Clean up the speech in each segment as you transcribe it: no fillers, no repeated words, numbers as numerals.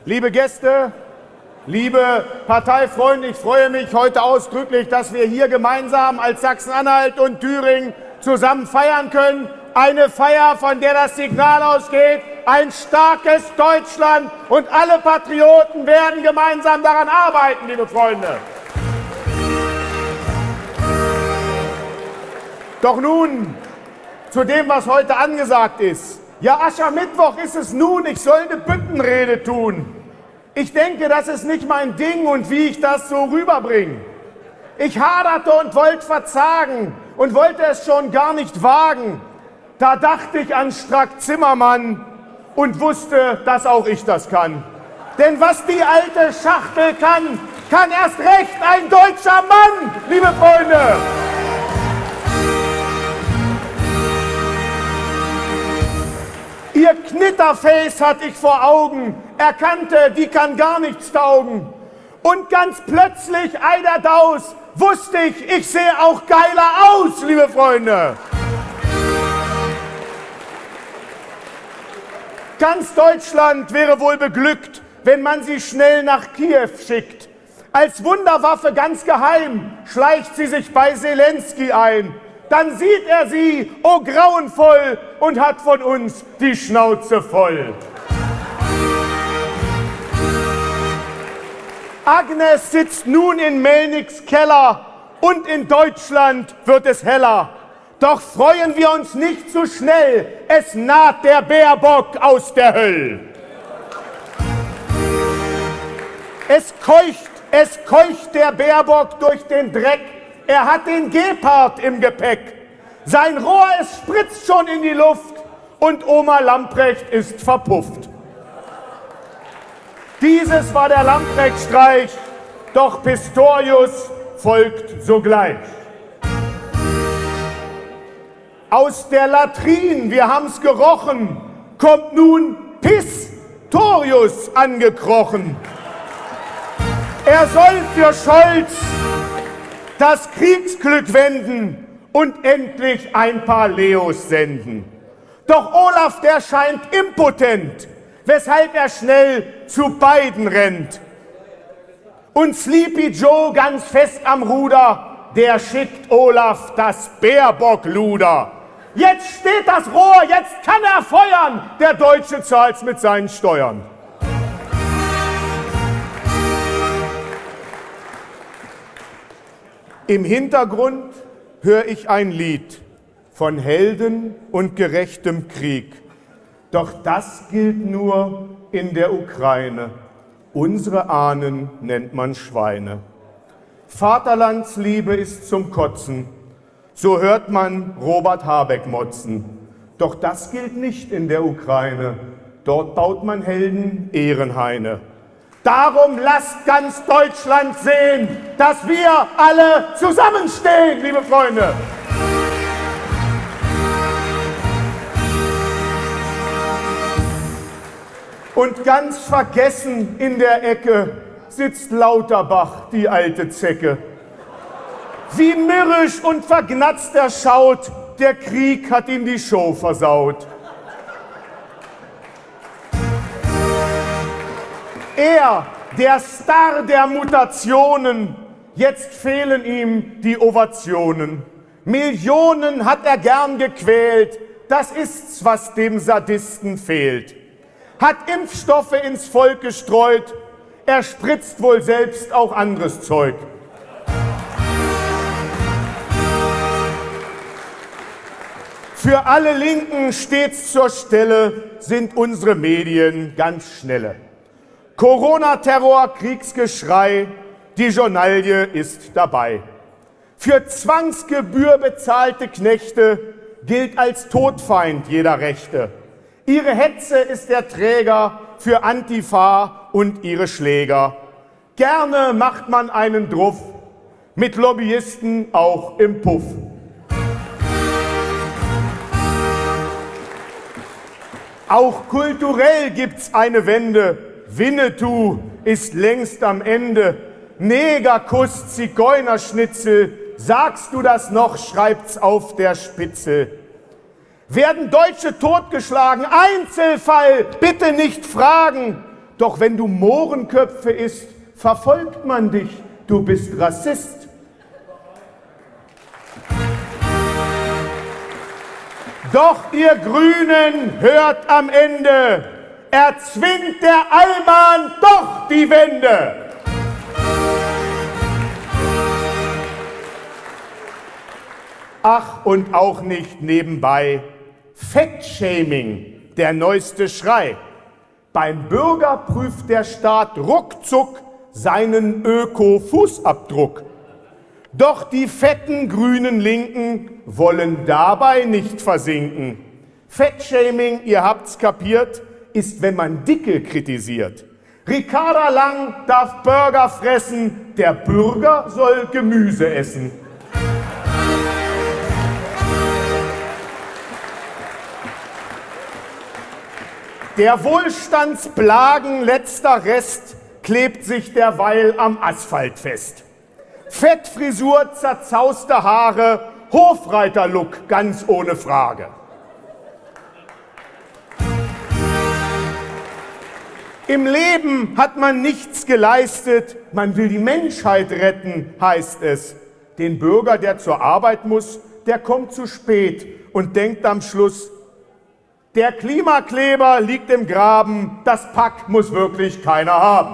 Liebe Gäste, liebe Parteifreunde, ich freue mich heute ausdrücklich, dass wir hier gemeinsam als Sachsen-Anhalt und Thüringen zusammen feiern können. Eine Feier, von der das Signal ausgeht, ein starkes Deutschland, und alle Patrioten werden gemeinsam daran arbeiten, liebe Freunde. Doch nun zu dem, was heute angesagt ist. Ja, Aschermittwoch ist es nun, ich soll eine Büttenrede tun. Ich denke, das ist nicht mein Ding und wie ich das so rüberbringe. Ich haderte und wollte verzagen und wollte es schon gar nicht wagen. Da dachte ich an Strack-Zimmermann und wusste, dass auch ich das kann. Denn was die alte Schachtel kann, kann erst recht ein deutscher Mann, liebe Freunde. Ihr Knitterface hatte ich vor Augen, erkannte, die kann gar nichts taugen. Und ganz plötzlich, eider Daus, wusste ich sehe auch geiler aus, liebe Freunde. Ganz Deutschland wäre wohl beglückt, wenn man sie schnell nach Kiew schickt. Als Wunderwaffe ganz geheim schleicht sie sich bei Zelensky ein. Dann sieht er sie, oh grauenvoll, und hat von uns die Schnauze voll. Agnes sitzt nun in Melniks Keller und in Deutschland wird es heller. Doch freuen wir uns nicht zu schnell, es naht der Baerbock aus der Hölle. Es keucht der Baerbock durch den Dreck. Er hat den Gepard im Gepäck. Sein Rohr, es spritzt schon in die Luft und Oma Lamprecht ist verpufft. Dieses war der Lamprecht-Streich, doch Pistorius folgt sogleich. Aus der Latrin, wir haben's gerochen, kommt nun Pistorius angekrochen. Er soll für Scholz das Kriegsglück wenden und endlich ein paar Leos senden. Doch Olaf, der scheint impotent, weshalb er schnell zu beiden rennt. Und Sleepy Joe ganz fest am Ruder, der schickt Olaf das Baerbock-Luder. Jetzt steht das Rohr, jetzt kann er feuern, der Deutsche zahlt's mit seinen Steuern. Im Hintergrund höre ich ein Lied von Helden und gerechtem Krieg. Doch das gilt nur in der Ukraine. Unsere Ahnen nennt man Schweine. Vaterlandsliebe ist zum Kotzen. So hört man Robert Habeck motzen. Doch das gilt nicht in der Ukraine. Dort baut man Helden Ehrenhaine. Darum lasst ganz Deutschland sehen, dass wir alle zusammenstehen, liebe Freunde. Und ganz vergessen in der Ecke sitzt Lauterbach, die alte Zecke. Wie mürrisch und vergnatzt er schaut, der Krieg hat ihm die Show versaut. Er, der Star der Mutationen, jetzt fehlen ihm die Ovationen. Millionen hat er gern gequält, das ist's, was dem Sadisten fehlt. Hat Impfstoffe ins Volk gestreut, er spritzt wohl selbst auch anderes Zeug. Für alle Linken stets zur Stelle sind unsere Medien ganz schnelle. Corona-Terror, Kriegsgeschrei, die Journalie ist dabei. Für Zwangsgebühr bezahlte Knechte gilt als Todfeind jeder Rechte. Ihre Hetze ist der Träger für Antifa und ihre Schläger. Gerne macht man einen Druff, mit Lobbyisten auch im Puff. Auch kulturell gibt's eine Wende. Winnetou ist längst am Ende. Negerkuss, Zigeunerschnitzel, sagst du das noch, schreibt's auf der Spitze. Werden Deutsche totgeschlagen, Einzelfall, bitte nicht fragen. Doch wenn du Mohrenköpfe isst, verfolgt man dich, du bist Rassist. Doch ihr Grünen hört am Ende, erzwingt der Allmann doch die Wende. Ach, und auch nicht nebenbei, Fettshaming, der neueste Schrei. Beim Bürger prüft der Staat ruckzuck seinen Öko-Fußabdruck. Doch die fetten grünen Linken wollen dabei nicht versinken. Fettshaming, ihr habt's kapiert, ist, wenn man Dicke kritisiert. Ricarda Lang darf Burger fressen, der Bürger soll Gemüse essen. Der Wohlstandsplagen letzter Rest klebt sich derweil am Asphalt fest. Fettfrisur, zerzauste Haare, Hofreiter-Look, ganz ohne Frage. Im Leben hat man nichts geleistet, man will die Menschheit retten, heißt es. Den Bürger, der zur Arbeit muss, der kommt zu spät und denkt am Schluss, der Klimakleber liegt im Graben, das Pack muss wirklich keiner haben.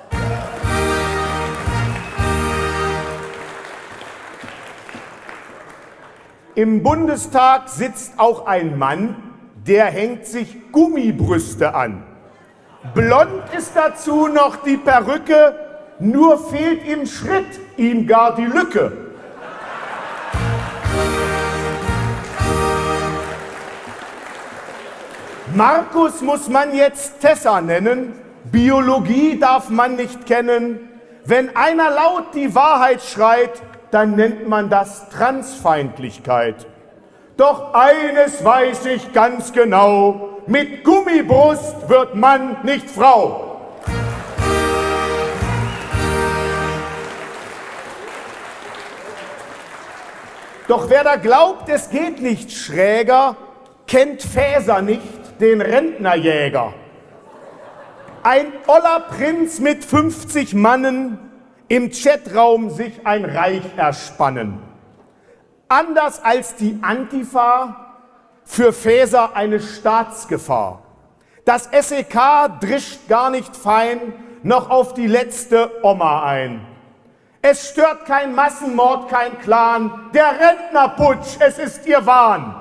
Im Bundestag sitzt auch ein Mann, der hängt sich Gummibrüste an. Blond ist dazu noch die Perücke, nur fehlt im Schritt ihm gar die Lücke. Markus muss man jetzt Tessa nennen, Biologie darf man nicht kennen. Wenn einer laut die Wahrheit schreit, dann nennt man das Transfeindlichkeit. Doch eines weiß ich ganz genau, mit Gummibrust wird Mann nicht Frau. Doch wer da glaubt, es geht nicht schräger, kennt Fäser nicht, den Rentnerjäger. Ein oller Prinz mit 50 Mannen, im Chatraum sich ein Reich erspannen. Anders als die Antifa, für Faeser eine Staatsgefahr. Das SEK drischt gar nicht fein noch auf die letzte Oma ein. Es stört kein Massenmord, kein Clan, der Rentnerputsch, es ist ihr Wahn.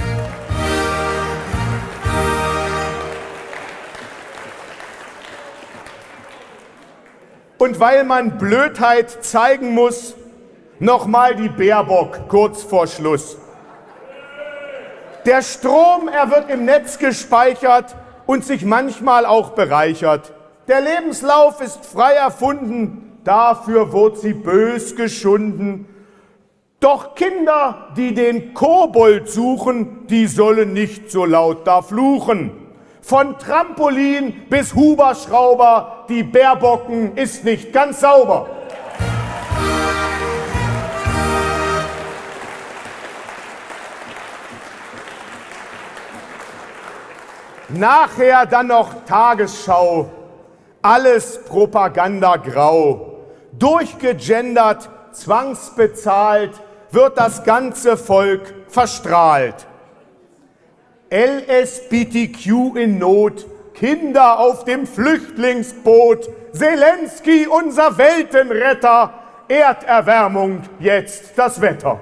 Und weil man Blödheit zeigen muss, nochmal die Baerbock kurz vor Schluss. Der Strom, er wird im Netz gespeichert und sich manchmal auch bereichert. Der Lebenslauf ist frei erfunden, dafür wurde sie bös geschunden. Doch Kinder, die den Kobold suchen, die sollen nicht so laut da fluchen. Von Trampolin bis Huberschrauber, die Baerbocken ist nicht ganz sauber. Nachher dann noch Tagesschau, alles Propaganda grau. Durchgegendert, zwangsbezahlt, wird das ganze Volk verstrahlt. LSBTQ in Not, Kinder auf dem Flüchtlingsboot, Zelensky unser Weltenretter, Erderwärmung jetzt das Wetter.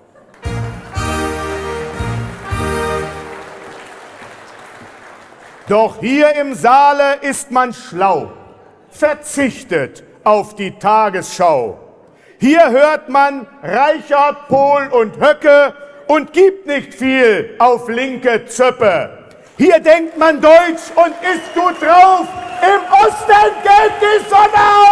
Doch hier im Saale ist man schlau, verzichtet auf die Tagesschau. Hier hört man Reichert, Pohl und Höcke und gibt nicht viel auf linke Zöppe. Hier denkt man Deutsch und ist gut drauf, im Osten geht die Sonne